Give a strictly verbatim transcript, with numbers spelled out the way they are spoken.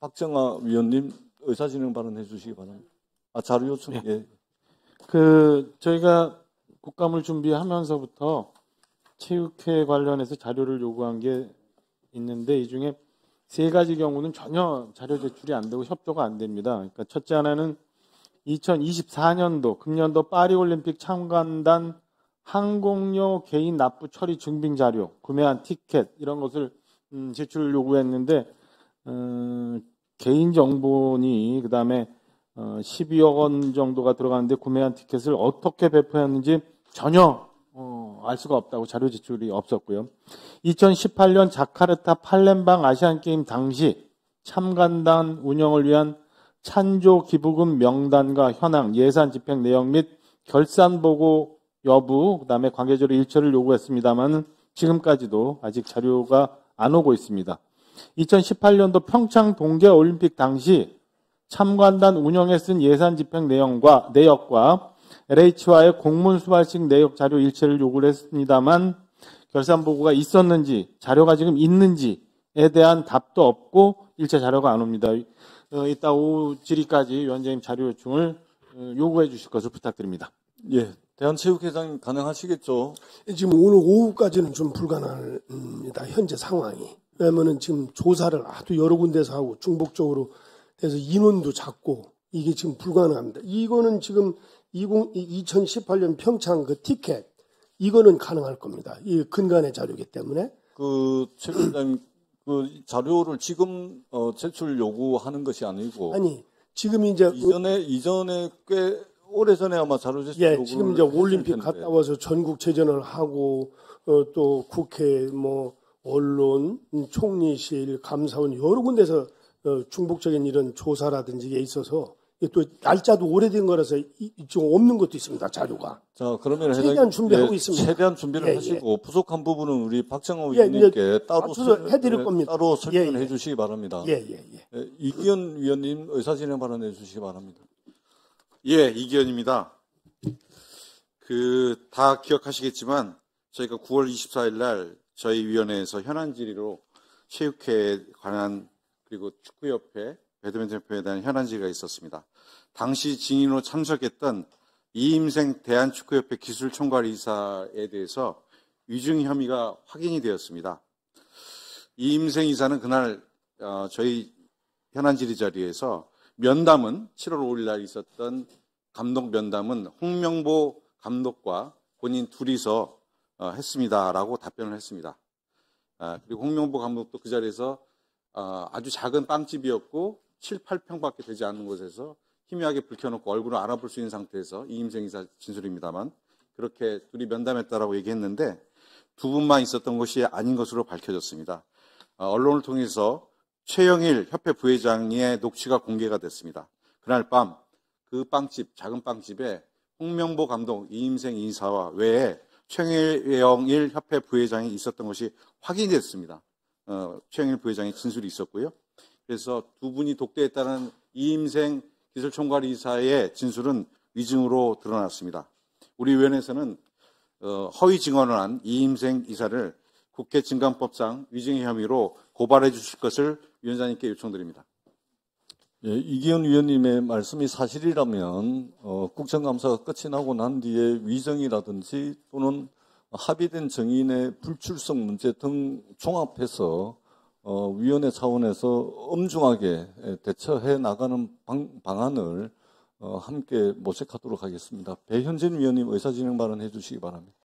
박정아 위원님 의사진행 발언해 주시기 바랍니다. 아, 자료 요청. 예. 예. 그 저희가 국감을 준비하면서부터 체육회 관련해서 자료를 요구한 게 있는데 이 중에 세 가지 경우는 전혀 자료 제출이 안 되고 협조가 안 됩니다. 그러니까 첫째 하나는 이천이십사 년도 금년도 파리올림픽 참관단 항공료 개인 납부 처리 증빙 자료, 구매한 티켓 이런 것을 음, 제출 요구했는데 어, 개인 정보니 그다음에 어, 십이억 원 정도가 들어가는데 구매한 티켓을 어떻게 배포했는지 전혀 어, 알 수가 없다고 자료 제출이 없었고요. 이천십팔 년 자카르타 팔렘방 아시안게임 당시 참관단 운영을 위한 찬조 기부금 명단과 현황, 예산 집행 내용 및 결산 보고 여부, 그다음에 관계자료 일처를 요구했습니다만 지금까지도 아직 자료가 안 오고 있습니다. 이천십팔 년도 평창 동계올림픽 당시 참관단 운영에 쓴 예산 집행 내용과 내역과 엘에이치와의 공문 수발식 내역 자료 일체를 요구를 했습니다만 결산 보고가 있었는지 자료가 지금 있는지에 대한 답도 없고 일체 자료가 안 옵니다. 어, 이따 오후 질의까지 위원장님 자료 요청을 어, 요구해 주실 것을 부탁드립니다. 예, 대한체육회장 가능하시겠죠? 지금 오늘 오후까지는 좀 불가능합니다. 현재 상황이. 왜냐면은 지금 조사를 아주 여러 군데서 하고 중복적으로 해서 인원도 작고 이게 지금 불가능합니다. 이거는 지금 이천십팔 년 평창 그 티켓 이거는 가능할 겁니다. 이 근간의 자료이기 때문에. 그 최 위원장님 그 자료를 지금 어, 제출 요구하는 것이 아니고 아니 지금 이제 이전에 이전에 꽤 오래 전에 아마 자료 제출 예 요구를 지금 이제 올림픽 텐데. 갔다 와서 전국체전을 하고 어, 또 국회 뭐 언론 총리실 감사원 여러 군데서 어, 중복적인 이런 조사라든지 이게 있어서 또 날짜도 오래된 거라서 이, 좀 없는 것도 있습니다. 자료가. 자, 그러면 최대한 준비하고 예, 있습니다. 최대한 준비를 예, 하시고 예. 부족한 부분은 우리 박정호 예, 위원님께 따로 맞춰서 설- 해드릴 예, 겁니다. 따로 설명을 예, 예. 해주시기 바랍니다. 예, 예, 예. 예, 이기현 위원님 의사진행 발언해 주시기 바랍니다. 예, 이기현입니다. 그, 다 기억하시겠지만, 저희가 구월 이십사일 날 저희 위원회에서 현안 질의로 체육회에 관한, 그리고 축구협회, 배드민턴협회에 대한 현안 질의가 있었습니다. 당시 증인으로 참석했던 이임생 대한축구협회 기술총괄이사에 대해서 위증 혐의가 확인이 되었습니다. 이임생 이사는 그날, 어, 저희 현안 질의 자리에서 면담은 칠월 오일 날 있었던 감독 면담은 홍명보 감독과 본인 둘이서 어, 했습니다라고 답변을 했습니다. 아, 그리고 홍명보 감독도 그 자리에서 어, 아주 작은 빵집이었고 칠, 팔 평밖에 되지 않는 곳에서 희미하게 불 켜놓고 얼굴을 알아볼 수 있는 상태에서 이임생 이사 진술입니다만 그렇게 둘이 면담했다라고 얘기했는데 두 분만 있었던 것이 아닌 것으로 밝혀졌습니다. 어, 언론을 통해서 최영일 협회 부회장의 녹취가 공개가 됐습니다. 그날 밤 그 빵집, 작은 빵집에 홍명보 감독, 이임생 이사와 외에 최영일 협회 부회장이 있었던 것이 확인이 됐습니다. 어, 최영일 부회장의 진술이 있었고요. 그래서 두 분이 독대했다는 이임생 기술총괄이사의 진술은 위증으로 드러났습니다. 우리 위원회에서는 어, 허위 증언을 한 이임생 이사를 국회 증감법상 위증 혐의로 고발해 주실 것을 위원장님께 요청드립니다. 예, 이기현 위원님의 말씀이 사실이라면 어, 국정감사가 끝이 나고 난 뒤에 위정이라든지 또는 합의된 정인의 불출석 문제 등 종합해서 어, 위원회 차원에서 엄중하게 대처해 나가는 방, 방안을 어, 함께 모색하도록 하겠습니다. 배현진 위원님 의사진행 발언해 주시기 바랍니다.